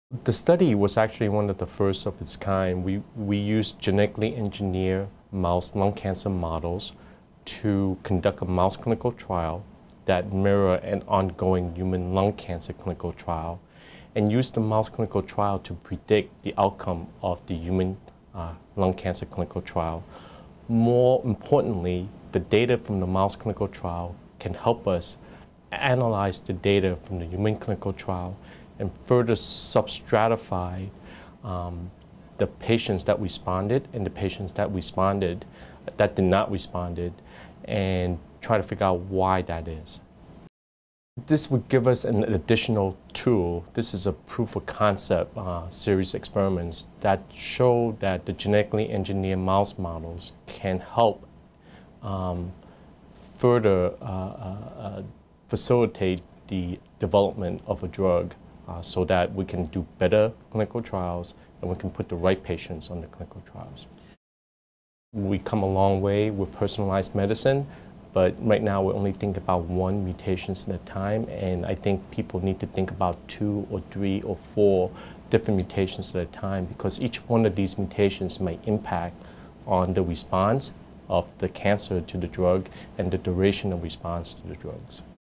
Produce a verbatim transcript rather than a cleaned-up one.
The study was actually one of the first of its kind. We, we used genetically engineered mouse lung cancer models to conduct a mouse clinical trial that mirrored an ongoing human lung cancer clinical trial, and used the mouse clinical trial to predict the outcome of the human uh, lung cancer clinical trial. More importantly, the data from the mouse clinical trial can help us analyze the data from the human clinical trial and further substratify um, the patients that responded and the patients that responded, that did not responded, and try to figure out why that is. This would give us an additional tool. This is a proof of concept uh, series of experiments that show that the genetically engineered mouse models can help um, further uh, uh, uh, facilitate the development of a drug uh, so that we can do better clinical trials and we can put the right patients on the clinical trials. We come a long way with personalized medicine, but right now we're only thinking about one mutations at a time, and I think people need to think about two or three or four different mutations at a time, because each one of these mutations may impact on the response of the cancer to the drug and the duration of response to the drugs.